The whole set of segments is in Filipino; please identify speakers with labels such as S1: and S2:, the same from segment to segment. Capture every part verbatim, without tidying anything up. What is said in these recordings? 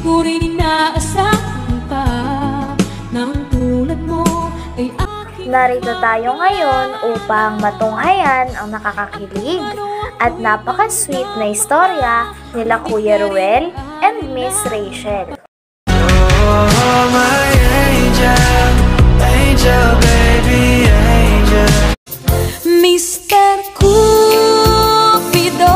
S1: ko rin inaasahan pa ng tulad mo ay aking...
S2: Narito tayo ngayon upang matunghayan ang nakakakilig at napaka-sweet na istorya nila Kuya Ruel and Miss Rachel.
S3: Oh, my angel, angel, baby, angel.
S1: Mister Cupido,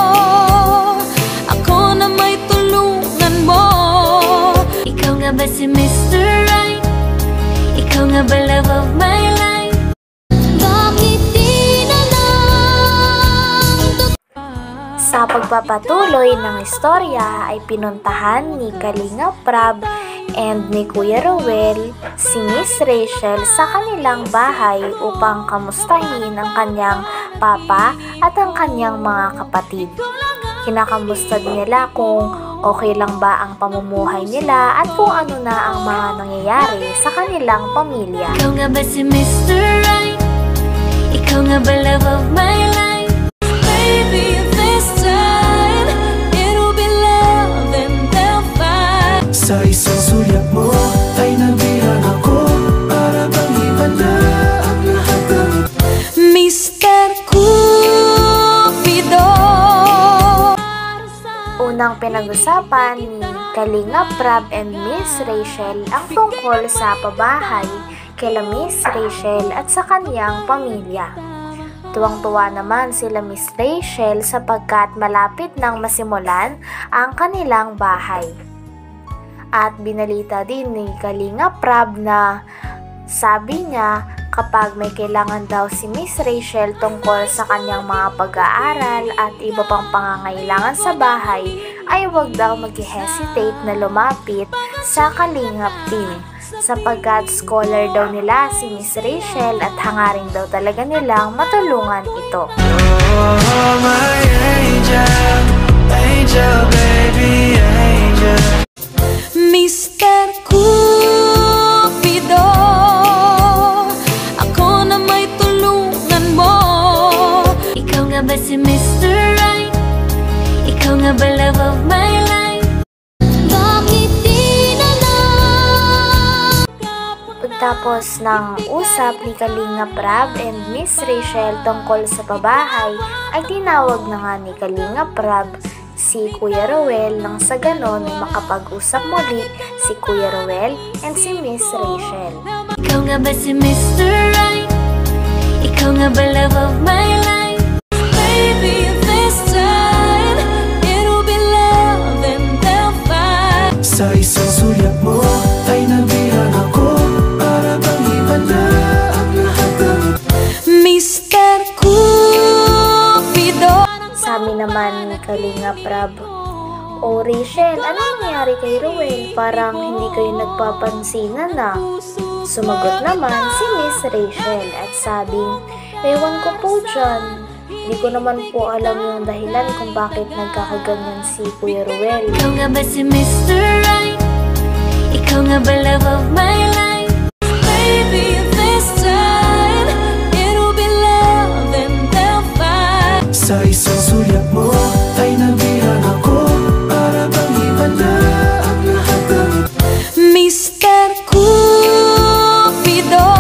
S1: ako na may tulungan mo. Ikaw nga ba si Mister Right? Ikaw nga ba love of my life? Bakit di na lang?
S2: Sa pagpapatuloy ng istorya ay pinuntahan ni Kalinga Prab and ni Kuya Ruel si Miss Rachel sa kanilang bahay upang kamustahin ang kanyang papa at ang kanyang mga kapatid. Kinakamusta din nila kung okay lang ba ang pamumuhay nila at kung ano na ang mga nangyayari sa kanilang pamilya.
S1: Ikaw nga ba si Mister Right? Ikaw nga ba love of my life? Baby, this time it'll be love and they'll fight.
S3: Sa isang sulyap mo ay nabihan ako para bang iba na ang lahat ng
S1: Mister Cupido.
S2: Unang pinag-usapan ni Kalinga Prab and Miss Rachel ang tungkol sa pabahay kila Miss Rachel at sa kanyang pamilya. Tuwang-tuwa naman sila Miss Rachel sapagkat malapit nang masimulan ang kanilang bahay. At binalita din ni Kalinga Prab na sabi niya kapag may kailangan daw si Miss Rachel tungkol sa kanyang mga pag-aaral at iba pang pangangailangan sa bahay ay huwag daw mag-hesitate na lumapit sa Kalingap team sapagkat scholar daw nila si Miss Rachel at hangarin daw talaga nilang matulungan ito.
S3: Oh, my angel, angel, baby, angel.
S1: Mister Cupido, ako na may tulungan mo. Ikaw nga ba si Mister Right? Ikaw nga ba love of my life? Bakit di na lang?
S2: Pagtapos ng usap ni Kalinga Prab and Miss Rachel tungkol sa pabahay, ay tinawag na nga ni Kalinga Prab si Kuya Ruel nang sa ganon ay makapag-usap muli si Kuya Ruel and si Miss Rachel.
S1: Ikaw nga ba si Mister Right? Ikaw nga ba love of my life? Baby, this time it'll be love and they'll fight.
S3: Sa isang sulyap mo ay nabihan ako para bang iba na ang lahat ng
S1: Mister Cupido.
S2: Sabi naman ni Kalinga Prab, "O Rachel, ano nangyari kay Ruel? Parang hindi kayo nagpapansinan na." Sumagot naman si Miss Rachel at sabing, "Ewan ko po dyan. Hindi ko naman po alam yung dahilan kung bakit nagkakaganyan si Kuya Ruel."
S1: Ikaw nga ba si Mister Right? Ikaw nga ba love of my life? Baby, this time it'll be love and they'll fight.
S3: Sa isang sulyap mo ay nabihan ako para bang iba na ang lahat ng
S1: Mister Cupido,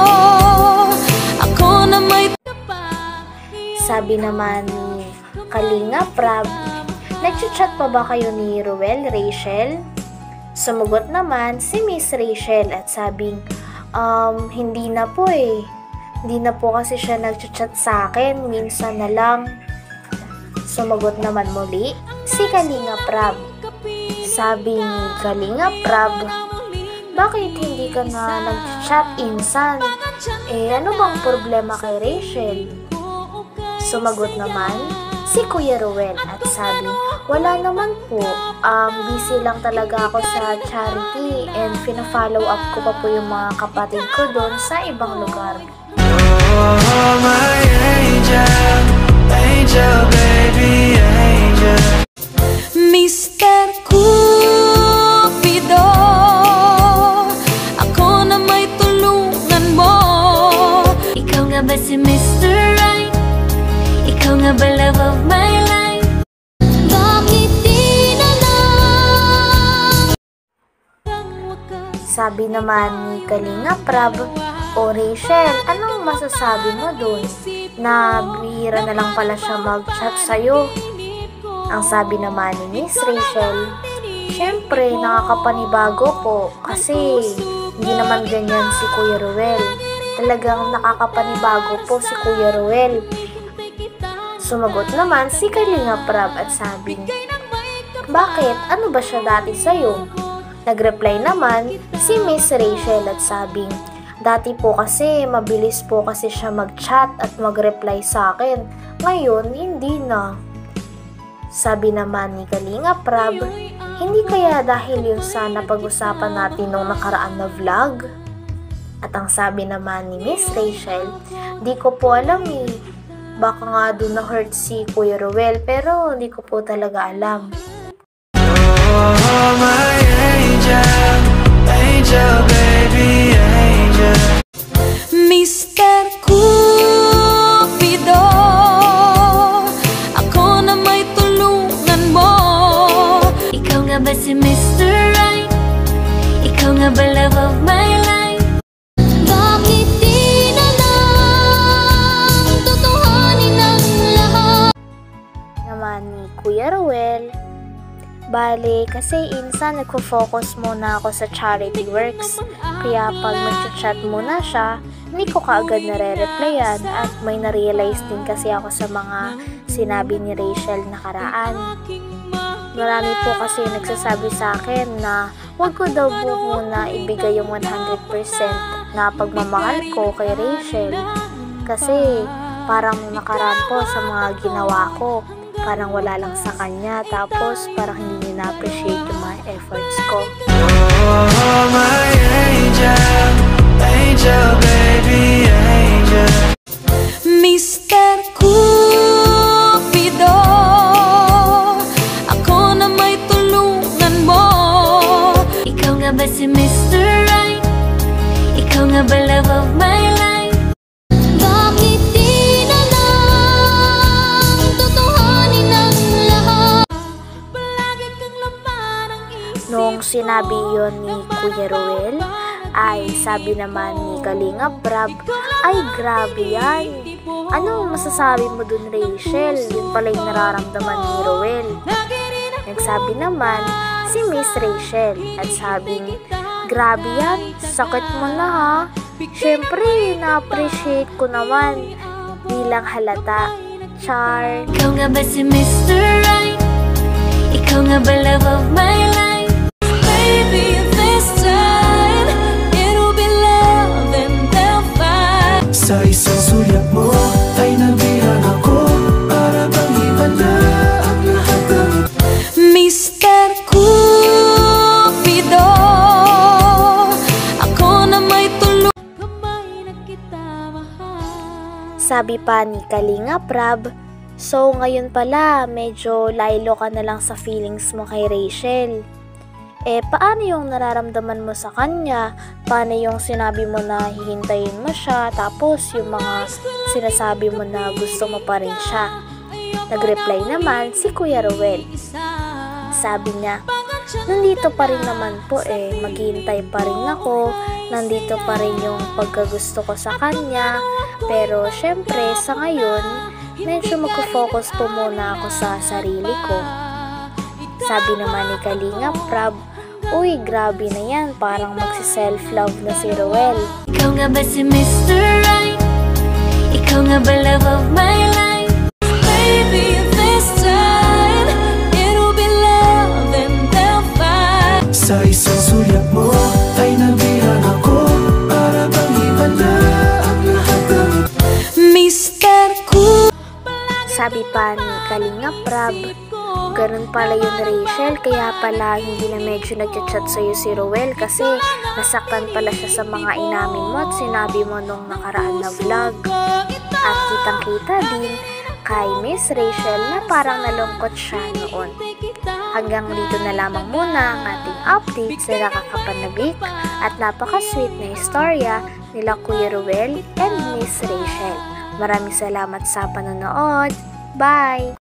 S1: ako na may...
S2: Sabi naman ni Kalinga Prab, "Nagchat-chat pa ba kayo ni Ruel, Rachel?" Sumagot naman si Miss Rachel at sabing, Um, hindi na po eh. Hindi na po kasi siya nagchat-chat sa akin, minsan na lang." Sumagot naman muli si Kalinga Prab. Sabi ni Kalinga Prab, "Bakit hindi ka nga nag-chat insan? Eh ano bang problema kay Rachel?" Sumagot naman si Kuya Ruel at sabi, "Wala naman po. Um, busy lang talaga ako sa charity and pina-follow up ko pa po yung mga kapatid ko doon sa ibang lugar."
S3: Oh, my angel, angel, baby, angel.
S1: Mister Cupido, ako na may tulungan mo. Ikaw nga ba si Mister Right? Ikaw nga ba love of my life? Bakit di na lang
S2: Sabi naman ni Kalinga Prab, "O Rachel, anong masasabi mo dun? Na bihira na lang pala siya mag-chat sa'yo." Ang sabi naman ni Miss Rachel, "Siyempre, nakakapanibago po kasi hindi naman ganyan si Kuya Ruel. Talagang nakakapanibago po si Kuya Ruel." Sumagot naman si Kalinga Prab at sabi, "Bakit? Ano ba siya dati sa'yo?" Nagreply naman si Miss Rachel at sabi, "Dati po kasi mabilis po kasi siya mag-chat at mag-reply sa akin. Ngayon, hindi na." Sabi naman ni Kalinga Prab, "Hindi kaya dahil yun sa napag-usapan natin nung nakaraan na vlog?" At ang sabi naman ni Miss Rachel, "Di ko po alam eh. Baka nga doon na-hurt si Kuya Ruel pero hindi ko po talaga alam."
S3: Oh, my angel, angel, baby, angel.
S1: Mister Cupido, ako na may tulungan mo. Ikaw nga ba si Mister Right? Ikaw nga ba love of my life? Bakit di na lang tutuhanin ang lahat?
S2: Naman ni Kuya Ruel, "Bale, kasi insan nagfo-focus muna ako sa charity works. Kaya pag mag-chat muna siya, hindi ko kaagad nare-replyan at may na-realize din kasi ako sa mga sinabi ni Rachel nakaraan. Marami po kasi nagsasabi sa akin na huwag ko daw po muna ibigay yung one hundred percent na pagmamahal ko kay Rachel. Kasi parang nakaraan po sa mga ginawa ko, parang wala lang sa kanya, tapos parang hindi niya na-appreciate yung mga efforts ko."
S3: Oh, my angel, angel, baby, angel.
S1: Mister Cupido, ako na may tulungan mo. Ikaw nga ba si Mister Right? Ikaw nga ba love of my life? Bakit di na lang tutuhanin ang lahat? Palagi kang laman ang isip.
S2: Nung sinabi yon ni Kuya Ruel, ay sabi naman ni Kalinga Prab, "Ay grabe yan. Ano masasabi mo dun, Rachel? Yun pala yung nararamdaman ni Ruel." Nagsabi naman si Miss Rachel at sabing, "Grabe yan, sakit mo na ha. Siyempre, na-appreciate ko naman bilang halata. Char."
S1: Ikaw nga ba si Mister Right? Ikaw nga ba love of my life? Baby, this time it'll be love and they'll fight.
S3: Sa isang sulyap mo ay nabihag ako. Para bang iba na ang lahat ng
S1: Mister Cupido, ako na may tulong. Kamay na kita mahal.
S2: Sabi pa ni Kalinga Prab, "So ngayon pala medyo laylo ka na lang sa feelings mo kay Rachel. Eh paano yung nararamdaman mo sa kanya? Paano yung sinabi mo na hihintayin mo siya, tapos yung mga sinasabi mo na gusto mo pa rin siya?" Nagreply naman si Kuya Ruel. Sabi niya, "Nandito pa rin naman po eh, maghihintay pa rin ako, nandito pa rin yung pagkagusto ko sa kanya, pero syempre sa ngayon, medyo magpo-focus po muna ako sa sarili ko." Sabi naman ni Kalinga Prab, "Uy, grabe na yan, parang magsi-self-love na si Ruel."
S1: Ikaw nga ba si Mister Right? Ikaw nga ba love of my life? Baby, this time it'll be love and they'll fight.
S3: Sa isang sulyap mo ay nabihag ako. Para bang iba na ang lahat ng
S1: Mister Cu.
S2: Sabi pa ni Kalinga Prab, "Ganun pala yun, Rachel, kaya pala hindi na medyo nag-chat sa'yo si Ruel kasi nasaktan pala siya sa mga inamin mo at sinabi mo nung nakaraan na vlog." At kitang-kita din kay Miss Rachel na parang nalungkot siya noon. Hanggang dito na lamang muna ang ating update sa nakakapanabik at napaka-sweet na istorya nila Kuya Ruel and Miss Rachel. Maraming salamat sa panonood. Bye!